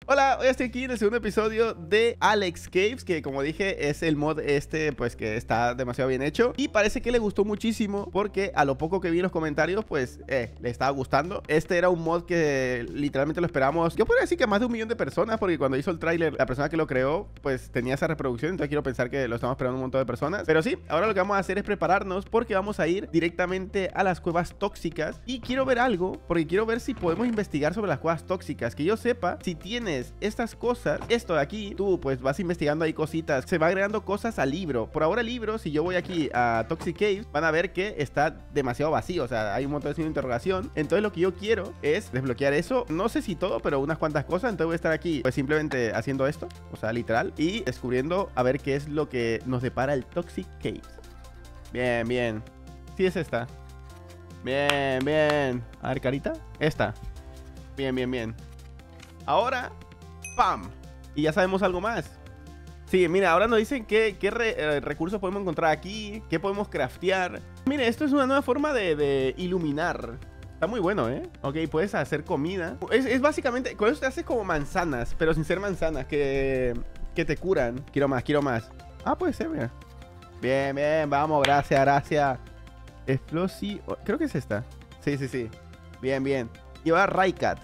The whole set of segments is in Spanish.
Hola, hoy estoy aquí en el segundo episodio de Alex Caves, que como dije es el mod pues que está demasiado bien hecho y parece que le gustó muchísimo porque a lo poco que vi en los comentarios pues le estaba gustando. Este era un mod que literalmente lo esperamos, yo podría decir que más de 1 millón de personas, porque cuando hizo el tráiler la persona que lo creó pues tenía esa reproducción, entonces quiero pensar que lo estamos esperando un montón de personas. Pero sí, ahora lo que vamos a hacer es prepararnos porque vamos a ir directamente a las cuevas tóxicas y quiero ver algo, porque quiero ver si podemos investigar sobre las cuevas tóxicas, que yo sepa, si tienes estas cosas, esto de aquí, tú pues vas investigando ahí cositas, se va agregando cosas al libro. Por ahora el libro, si yo voy aquí a Toxic Caves, van a ver que está demasiado vacío, o sea, hay un montón de signo de interrogación. Entonces lo que yo quiero es desbloquear eso, no sé si todo, pero unas cuantas cosas. Entonces voy a estar aquí pues simplemente haciendo esto, o sea, literal, y descubriendo a ver qué es lo que nos depara el Toxic Caves. Bien, bien. Sí es esta. Bien, bien. A ver, carita. Esta. Bien, bien, bien. Ahora, ¡pam! Y ya sabemos algo más. Sí, mira, ahora nos dicen qué recursos podemos encontrar aquí, qué podemos craftear. Mire, esto es una nueva forma de iluminar. Está muy bueno, ¿eh? Ok, puedes hacer comida. Es básicamente, con eso te haces como manzanas, pero sin ser manzanas, que te curan. Quiero más, quiero más. Ah, puede ser, mira. Bien, bien, vamos, gracias, gracias. Explosi... creo que es esta. Sí, sí, sí. Bien, bien. Y ahora Raikat.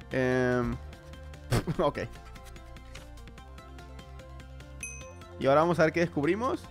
Ok. Y ahora vamos a ver qué descubrimos.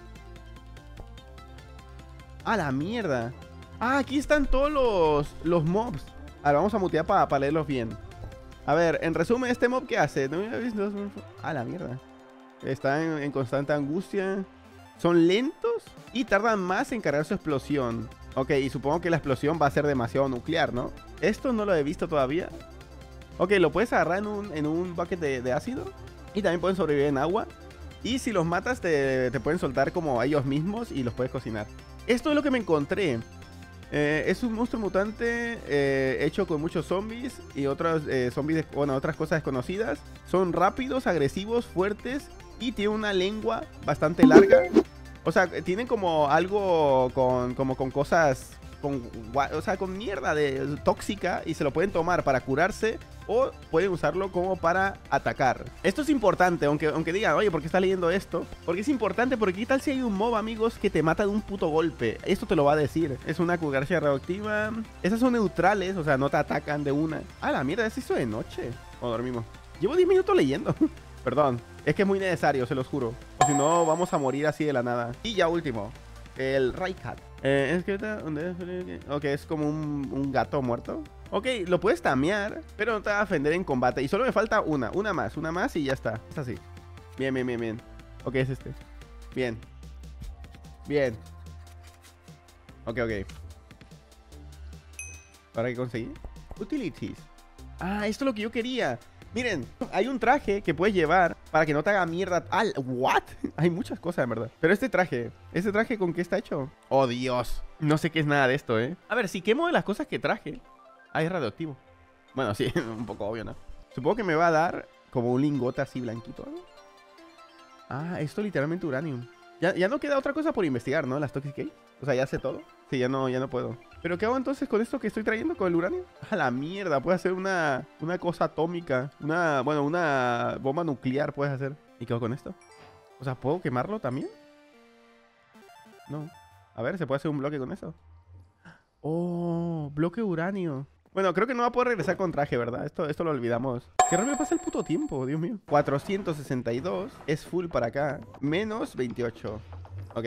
¡Ah, la mierda! Ah, aquí están todos los mobs. Ahora vamos a mutear para leerlos bien. A ver, en resumen, ¿este mob qué hace? ¡Ah, la mierda! Están en constante angustia. Son lentos y tardan más en cargar su explosión. Ok, y supongo que la explosión va a ser demasiado nuclear, ¿no? Esto no lo he visto todavía. Ok, lo puedes agarrar en un bucket de ácido. Y también pueden sobrevivir en agua. Y si los matas te pueden soltar como a ellos mismos y los puedes cocinar. Esto es lo que me encontré. Es un monstruo mutante hecho con muchos zombies y otros zombies, bueno, otras cosas desconocidas. Son rápidos, agresivos, fuertes y tienen una lengua bastante larga. O sea, tienen como algo con cosas, o sea, con mierda tóxica, y se lo pueden tomar para curarse o pueden usarlo como para atacar. Esto es importante, aunque digan, oye, ¿por qué estás leyendo esto? Porque es importante, porque ¿qué tal si hay un mob, amigos, que te mata de un puto golpe? Esto te lo va a decir. Es una cucaracha radioactiva. Esas son neutrales, o sea, no te atacan de una. Ah, la mierda, ¿es eso de noche? O dormimos. Llevo 10 minutos leyendo. Perdón, es que es muy necesario, se los juro. O si no, vamos a morir así de la nada. Y ya último, el Raikat. Ok, es como un gato muerto. Ok, lo puedes tamear, pero no te va a ofender en combate. Y solo me falta una más y ya está. Es así. Bien, bien, bien, bien. Ok, es este. Bien. Bien. Ok, ok. ¿Para qué conseguí? Utilities. Ah, esto es lo que yo quería. Miren, hay un traje que puedes llevar para que no te haga mierda. Ah, ¿what? Hay muchas cosas, en verdad. Pero ¿este traje con qué está hecho? Oh, Dios. No sé qué es nada de esto, ¿eh? A ver, si quemo de las cosas que traje. Ah, es radioactivo. Bueno, sí, un poco obvio, ¿no? Supongo que me va a dar como un lingote así blanquito, ¿no? Ah, esto literalmente uranium. Ya no queda otra cosa por investigar, ¿no? Las Toxic Caves. O sea, ya sé todo. Sí, ya no puedo. ¿Pero qué hago entonces con esto que estoy trayendo, con el uranio? A la mierda, puedes hacer una cosa atómica. Una bomba nuclear puedes hacer. ¿Y qué hago con esto? O sea, ¿puedo quemarlo también? No. A ver, ¿se puede hacer un bloque con eso? Oh, bloque uranio. Bueno, creo que no va a poder regresar con traje, ¿verdad? Esto lo olvidamos. Qué rápido pasa el puto tiempo, Dios mío. 462 es full para acá. Menos 28. Ok.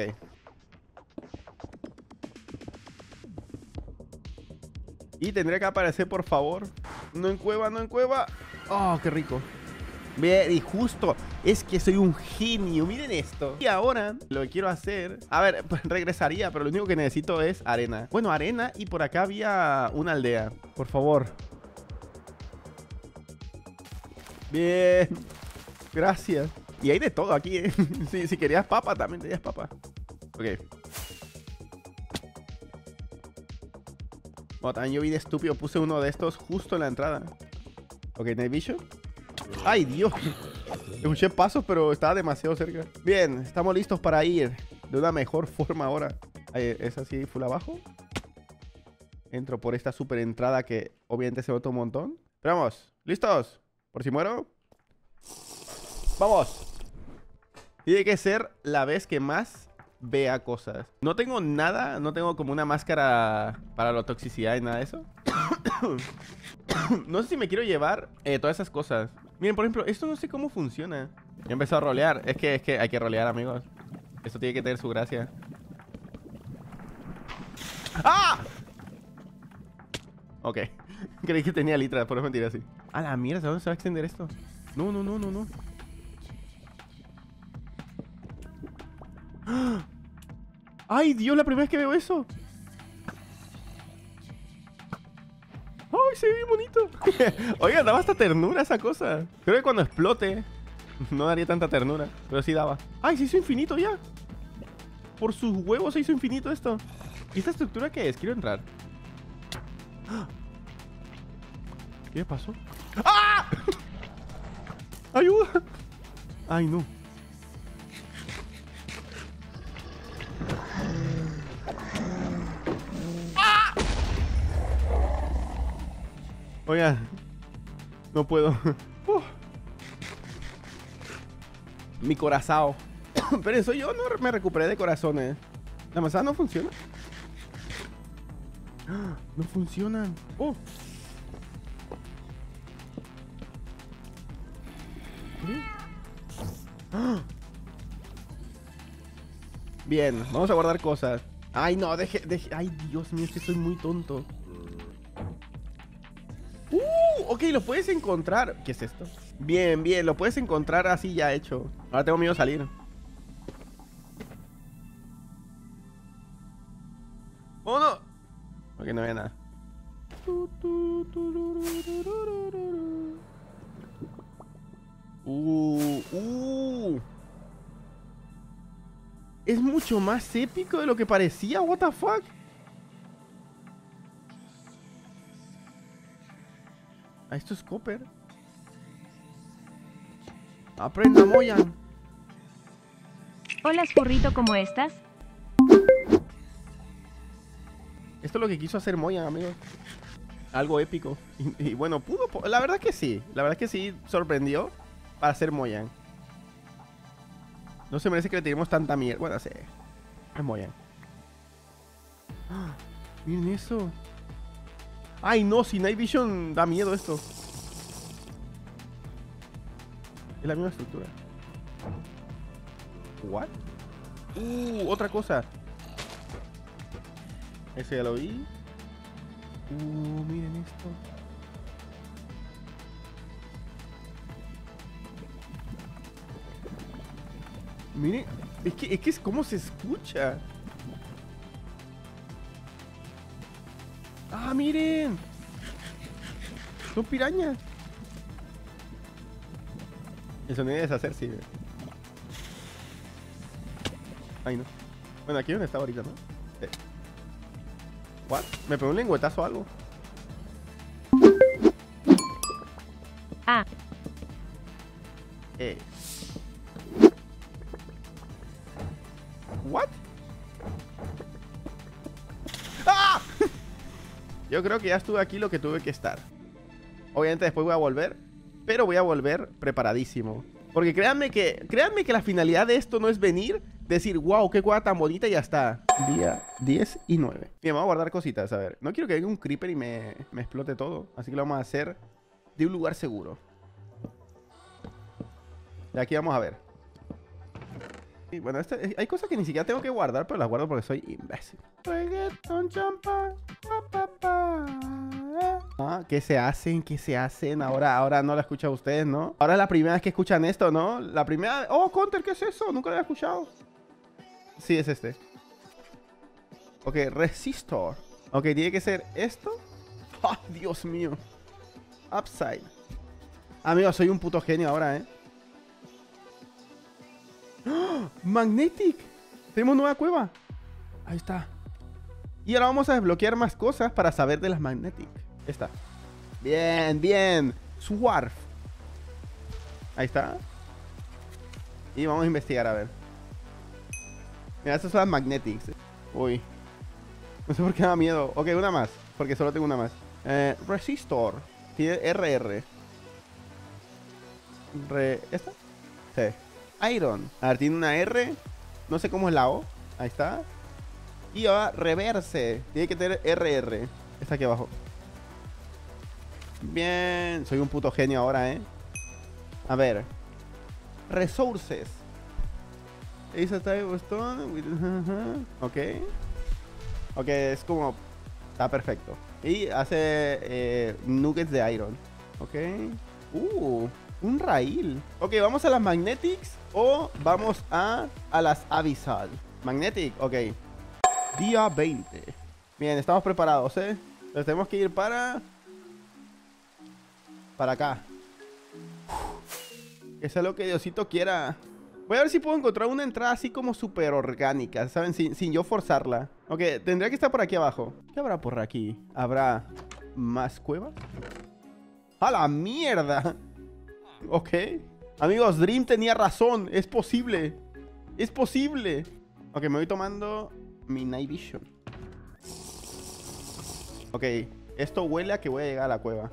Y tendría que aparecer, por favor. No en cueva, no en cueva. Oh, qué rico. Bien, y justo, es que soy un genio, miren esto. Y ahora lo que quiero hacer, a ver, pues regresaría, pero lo único que necesito es arena. Bueno, arena, y por acá había una aldea. Por favor. Bien. Gracias. Y hay de todo aquí, ¿eh? Si querías papa, también tenías papa. Ok. Bueno, también yo vi de estúpido, puse uno de estos justo en la entrada. Ok, Night Vision. ¡Ay, Dios! Escuché pasos, pero estaba demasiado cerca. Bien, estamos listos para ir de una mejor forma ahora. Es así, full abajo. Entro por esta super entrada que obviamente se nota un montón. Pero vamos, ¿listos? Por si muero. ¡Vamos! Tiene que ser la vez que más vea cosas. No tengo nada, no tengo como una máscara para la toxicidad y nada de eso. No sé si me quiero llevar todas esas cosas. Miren, por ejemplo, esto no sé cómo funciona. Ya he empezado a rolear. Es que hay que rolear, amigos. Esto tiene que tener su gracia. ¡Ah! Ok. Creí que tenía litra, por eso me tiré así. A la mierda, ¿dónde se va a extender esto? No, no, no, no, no. ¡Ay, Dios! La primera vez que veo eso. ¡Ay, se ve bien bonito! Oiga, daba hasta ternura esa cosa. Creo que cuando explote no daría tanta ternura, pero sí daba. ¡Ay, se hizo infinito ya! Por sus huevos se hizo infinito esto. ¿Y esta estructura qué es? Quiero entrar. ¿Qué pasó? ¡Ah! ¡Ayuda! ¡Ay, no! ¡Ah! Oiga, no puedo. Mi corazón. Pero eso yo no me recuperé de corazones. La manzana no funciona. No funcionan. Oh. Bien, vamos a guardar cosas. Ay, no, deje. Ay, Dios mío, es que soy muy tonto. Ok, lo puedes encontrar. ¿Qué es esto? Bien, bien, lo puedes encontrar así ya hecho. Ahora tengo miedo de salir. ¡Oh, no! Ok, no había nada. Es mucho más épico de lo que parecía. What the fuck. Ah, esto es copper. Aprenda, Moyan. Hola, Escurrito, ¿cómo estás? Esto es lo que quiso hacer Moyan, amigos. Algo épico. Y bueno, pudo. La verdad que sí. La verdad que sí sorprendió para ser Moyan. No se merece que le tiremos tanta mierda. Bueno, sí. Es Moyan. ¡Ah! Miren eso. Ay, no. Si Night Vision da miedo esto. Es la misma estructura. What? Otra cosa. Ese ya lo vi. Miren esto. Miren, es que es como se escucha. Ah, miren. Son pirañas. El sonido de deshacer, sí. Ay, no. Bueno, aquí es donde está ahorita, ¿no? ¿What? ¿Me pegó un lengüetazo o algo? Ah. ¿What? ¡Ah! Yo creo que ya estuve aquí lo que tuve que estar. Obviamente después voy a volver, pero voy a volver preparadísimo. Porque créanme que la finalidad de esto no es venir, decir, wow, qué cueva tan bonita y ya está. Día 10 y 9. Bien, vamos a guardar cositas, a ver. No quiero que venga un creeper y me explote todo. Así que lo vamos a hacer de un lugar seguro. Y aquí vamos a ver. Y bueno, hay cosas que ni siquiera tengo que guardar, pero las guardo porque soy imbécil. Reggaeton, champa, ¿qué se hacen? ¿Qué se hacen? Ahora no la escuchan ustedes, ¿no? Ahora es la primera vez que escuchan esto, ¿no? La primera... Oh, Counter, ¿qué es eso? Nunca lo había escuchado. Sí, es este. Ok, resistor. Ok, tiene que ser esto. ¡Oh, Dios mío! Upside. Amigo, soy un puto genio ahora, ¿eh? ¡Oh! Magnetic. Tenemos nueva cueva. Ahí está. Y ahora vamos a desbloquear más cosas para saber de las Magnetic. Esta. Bien, bien. Swarf. Ahí está. Y vamos a investigar, a ver. Mira, estas son las Magnetics. Uy. No sé por qué me da miedo. Ok, una más. Porque solo tengo una más. Resistor. Tiene RR. ¿Esta? Sí. Iron. A ver, tiene una R. No sé cómo es la O. Ahí está. Y ahora reverse. Tiene que tener RR. Está aquí abajo. Bien. Soy un puto genio ahora, ¿eh? A ver. Resources. Esa type of stone. Ok. Ok, es como... Está perfecto. Y hace nuggets de iron. Ok. Un rail. Ok, ¿vamos a las magnetics o vamos a las abyssal? Magnetic, ok. Día 20. Bien, estamos preparados, ¿eh? Entonces tenemos que ir para acá. Que sea lo que Diosito quiera. Voy a ver si puedo encontrar una entrada así como súper orgánica, ¿saben? Sin yo forzarla. Ok, tendría que estar por aquí abajo. ¿Qué habrá por aquí? ¿Habrá más cuevas? ¡A la mierda! Ok. Amigos, Dream tenía razón. Es posible. Es posible. Ok, me voy tomando mi Night Vision. Ok, esto huele a que voy a llegar a la cueva.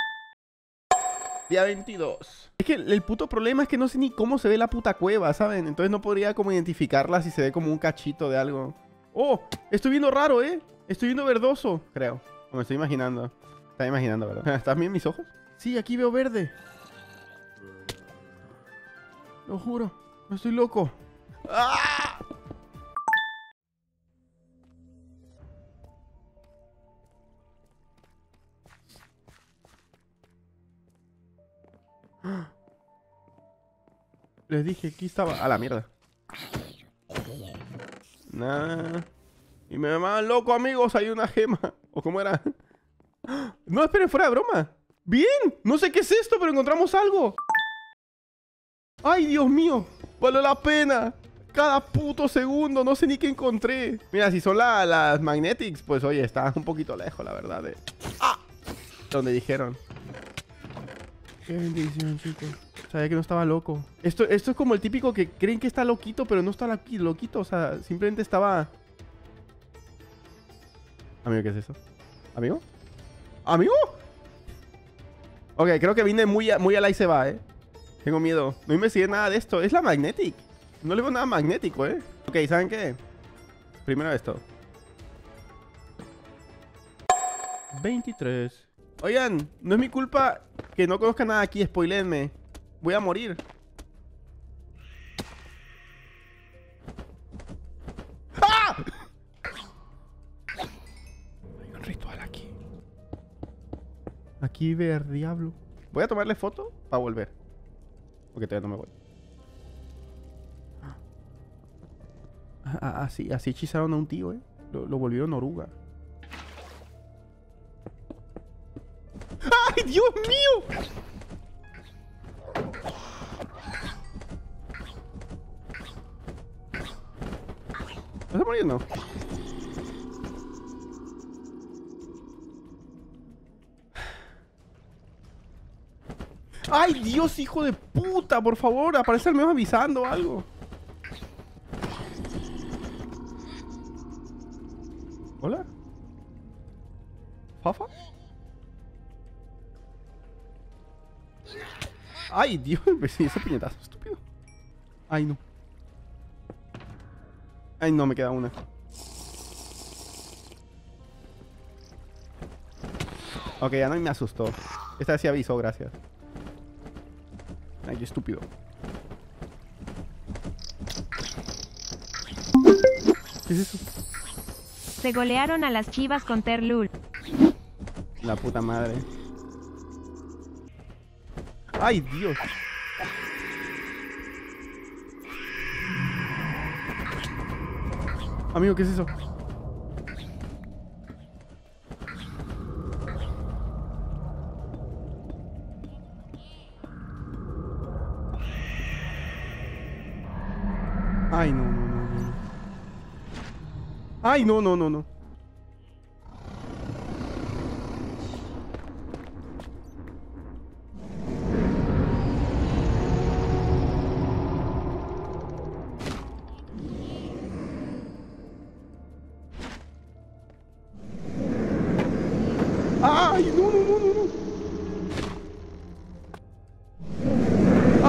Día 22. Es que el puto problema es que no sé ni cómo se ve la puta cueva, ¿saben? Entonces no podría como identificarla si se ve como un cachito de algo. ¡Oh! Estoy viendo raro, ¿eh? Estoy viendo verdoso, creo. O me estoy imaginando. Estaba imaginando, ¿verdad? ¿Están bien mis ojos? Sí, aquí veo verde. Lo juro. No estoy loco. ¡Ah! Les dije, aquí estaba. A la mierda. Nah. Y me llamaban loco, amigos. Hay una gema. ¿O cómo era? No, esperen, fuera de broma. Bien. No sé qué es esto, pero encontramos algo. Ay, Dios mío. Vale la pena. Cada puto segundo. No sé ni qué encontré. Mira, si son las magnetics, pues oye, está un poquito lejos, la verdad. ¡Ah! Donde dijeron. Qué bendición, chicos. Sabía que no estaba loco. Esto es como el típico que creen que está loquito, pero no está loquito. O sea, simplemente estaba... Amigo, ¿qué es eso? ¿Amigo? ¿Amigo? Ok, creo que vine muy a la y se va, ¿eh? Tengo miedo. No investigué nada de esto. Es la Magnetic. No le veo nada magnético, ¿eh? Ok, ¿saben qué? Primero esto. 23. Oigan, no es mi culpa que no conozca nada aquí. Spoilenme. Voy a morir. ¡Ah! Hay un ritual aquí. Aquí ver diablo. Voy a tomarle foto para volver. Porque todavía no me voy. Así hechizaron a un tío, ¿eh? Lo volvieron oruga. ¡Ay, Dios mío! ¿No está muriendo? ¡Ay, Dios, hijo de puta! Por favor, aparece al menos avisando algo. ¿Hola? ¿Fafa? ¡Ay, Dios! Ese puñetazo, estúpido. ¡Ay, no! ¡Ay, no! Me queda una. Ok, ya no me asustó. Esta sí avisó, gracias. Ay, qué estúpido. ¿Qué es eso? Se golearon a las Chivas con Terlul. La puta madre. ¡Ay, Dios! Amigo, ¿qué es eso? Ay, no, no, no, no. Ay, no, no, no, no. Ay, no, no, no, no, no.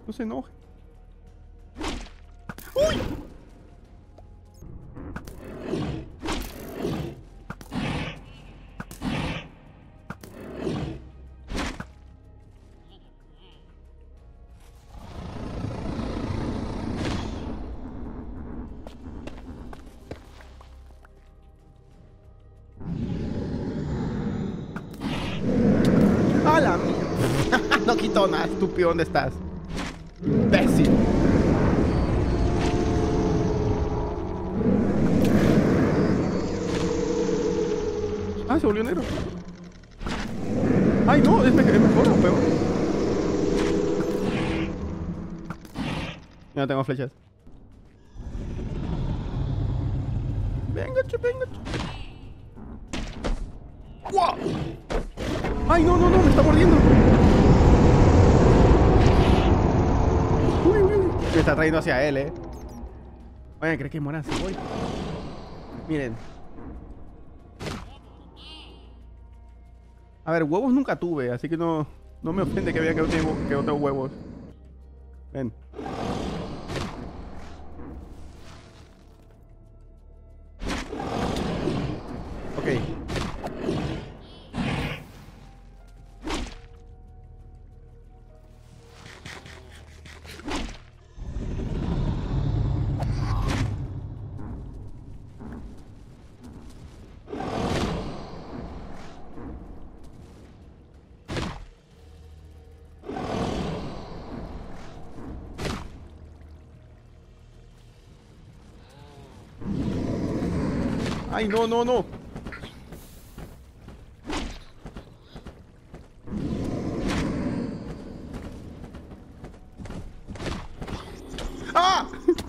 No se enoje. ¡Uy! ¡A la mierda! No quito nada, estúpido. ¿Dónde estás? Imbécil. Ah, se volvió negro. Ay, no, es mejor o peor. Ya no tengo flechas. Venga, venga. ¡Wow! ¡Ay, no! Me está mordiendo. Uy. Me está trayendo hacia él, Oye, ¿crees que mueran si voy? Miren. A ver, huevos nunca tuve, así que no me ofende que vea que no tengo huevos. Ven. Ok. Ay, no. ¡Ah!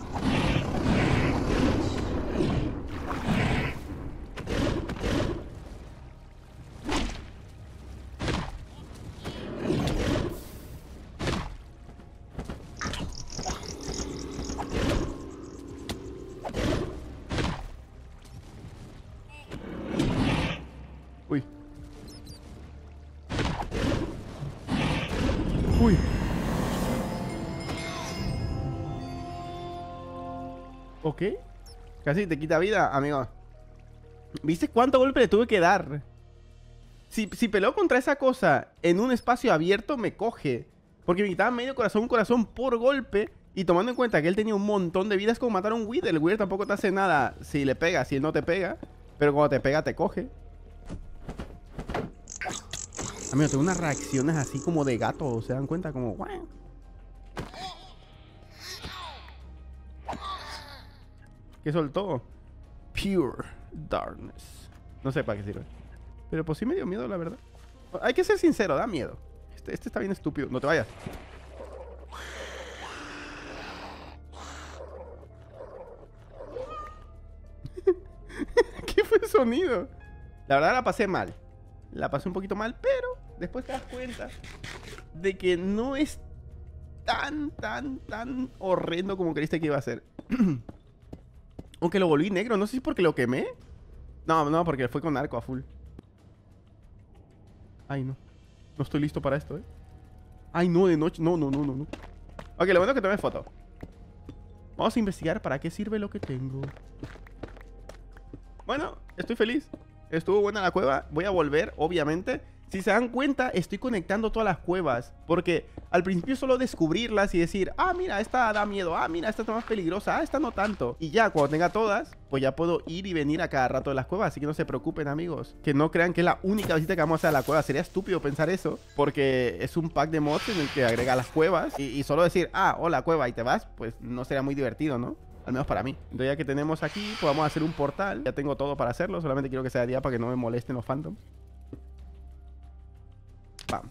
Uy. Ok. Casi te quita vida, amigo. ¿Viste cuánto golpe le tuve que dar? Si peleo contra esa cosa en un espacio abierto, me coge. Porque me quitaba medio corazón, un corazón por golpe. Y tomando en cuenta que él tenía un montón de vida, es como matar a un Wither. El Wither tampoco te hace nada si le pega, si él no te pega. Pero cuando te pega, te coge. Amigo, tengo unas reacciones así como de gato. ¿Se dan cuenta? Como... ¿Qué soltó? Pure Darkness. No sé para qué sirve. Pero pues sí me dio miedo, la verdad. Hay que ser sincero, da miedo. Este está bien estúpido. No te vayas. ¿Qué fue el sonido? La verdad la pasé mal. La pasé un poquito mal, pero después te das cuenta de que no es tan horrendo como creíste que iba a ser. Aunque lo volví negro, no sé si porque lo quemé. No, porque fue con arco a full. Ay, no. No estoy listo para esto, Ay, no, de noche. No. Ok, lo bueno es que tomé foto. Vamos a investigar para qué sirve lo que tengo. Bueno, estoy feliz. Estuvo buena la cueva. Voy a volver, obviamente. Si se dan cuenta, estoy conectando todas las cuevas. Porque al principio solo descubrirlas y decir, ah, mira, esta da miedo. Ah, mira, esta está más peligrosa. Ah, esta no tanto. Y ya, cuando tenga todas, pues ya puedo ir y venir a cada rato de las cuevas. Así que no se preocupen, amigos. Que no crean que es la única visita que vamos a hacer a la cueva. Sería estúpido pensar eso. Porque es un pack de mods en el que agrega las cuevas. Y solo decir, ah, hola, cueva, y te vas, pues no sería muy divertido, ¿no? Al menos para mí. Entonces ya que tenemos aquí, pues vamos a hacer un portal. Ya tengo todo para hacerlo. Solamente quiero que sea de día para que no me molesten los phantoms. Bam.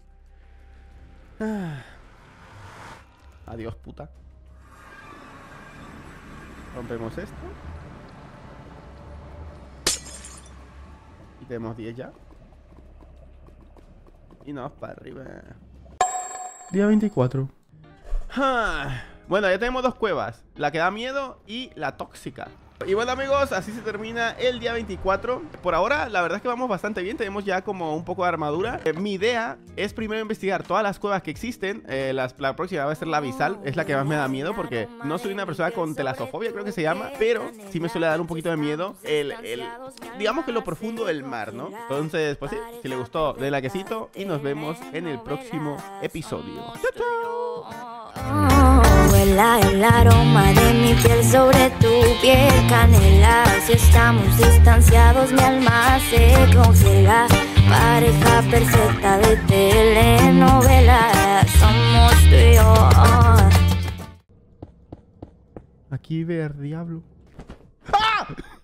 Adiós, puta. Rompemos esto. Y tenemos 10 ya. Y nos para arriba. Día 24. Bueno, ya tenemos dos cuevas. La que da miedo y la tóxica. Y bueno amigos, así se termina el día 24. Por ahora la verdad es que vamos bastante bien. Tenemos ya como un poco de armadura. Mi idea es primero investigar todas las cuevas que existen. La próxima va a ser la abisal. Es la que más me da miedo porque no soy una persona con telasofobia, creo que se llama, pero sí me suele dar un poquito de miedo digamos que lo profundo del mar, ¿no? Entonces pues sí, si le gustó, denle likecito y nos vemos en el próximo episodio. ¡Chao, chao! Huela el aroma de mi piel sobre tu piel, canela. Si estamos distanciados, mi alma se congela. Pareja perfecta de telenovela, somos tú y yo. Aquí ver diablo. ¡Ah!